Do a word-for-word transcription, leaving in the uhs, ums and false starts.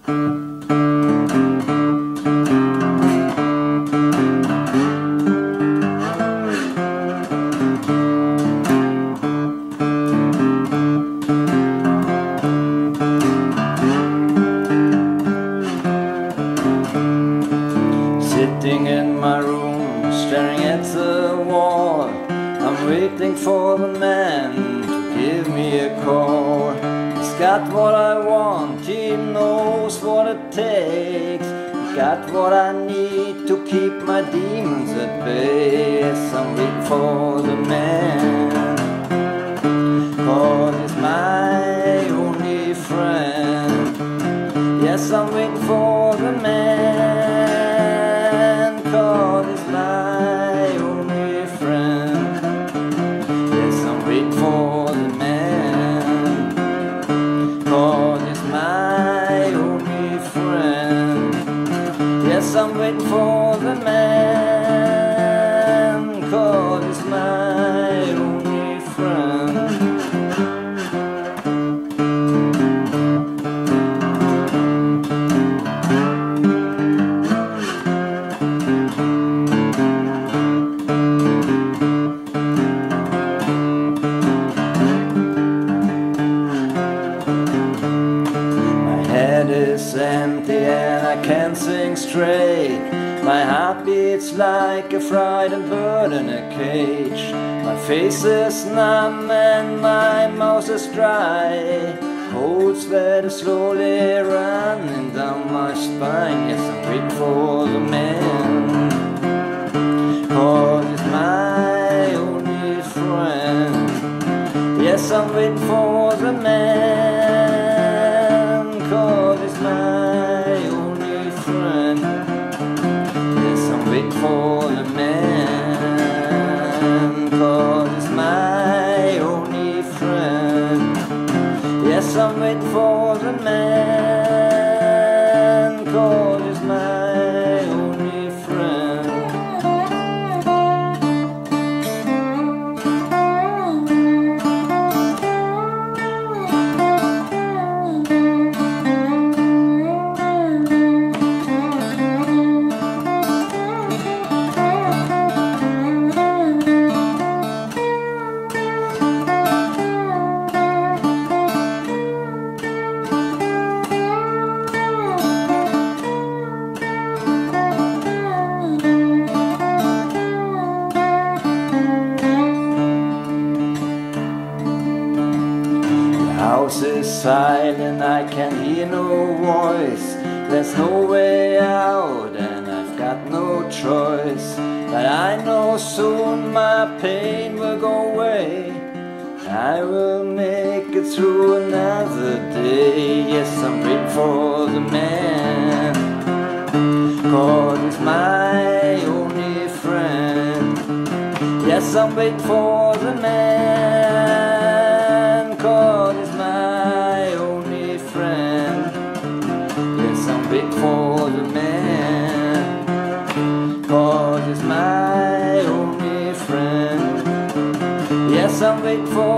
Sitting in my room, staring at the wall, I'm waiting for the man to give me a call. He's got what I want, he knows what it takes. He's got what I need to keep my demons at bay. Yes, I'm waiting for the man, 'cause he's my only friend. Yes, I'm waiting for the man, 'cause he's my only friend. Yes, I'm waiting for the man, 'cause he's my only friend. Yes, I'm waiting for the man, 'cause he's my only friend. Is empty and I can't sing straight. My heart beats like a frightened bird in a cage. My face is numb and my mouth is dry. Cold sweat is slowly running down my spine. Yes, I'm waiting for the man, 'cause he's my only friend. Yes, I'm waiting for the man, 'cause he's my only friend. Yes, I'm waiting for the man, 'cause he's my only friend. Yes, I'm waiting for the man, 'cause he's my only friend. The house is silent, I can hear no voice. There's no way out and I've got no choice. But I know soon my pain will go away. I will make it through another day. Yes, I'm waiting for the man, 'cause he's my only friend. Yes, I'm waiting for the man, 'cause he's my only friend. Yes, I'm waiting for the man, 'cause he's my only friend. Yes, I'm waiting for